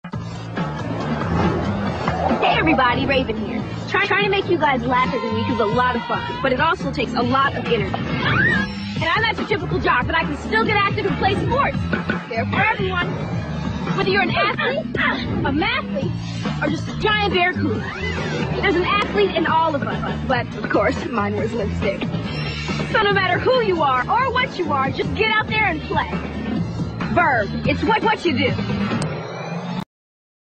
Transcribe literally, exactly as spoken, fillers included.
Hey everybody, Raven here. Try, trying to make you guys laugh every week is a lot of fun, but it also takes a lot of energy. And I'm not your typical jock, but I can still get active and play sports. They're for everyone. Whether you're an athlete, a mathlete, or just a giant barracuda. There's an athlete in all of us, but of course, mine wears lipstick. So no matter who you are or what you are, just get out there and play. Verb, it's what, what you do.